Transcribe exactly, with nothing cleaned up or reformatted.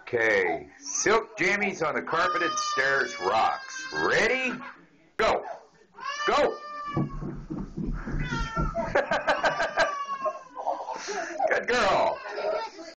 Okay, silk jammies on the carpeted stairs rocks. Ready? Go. Go.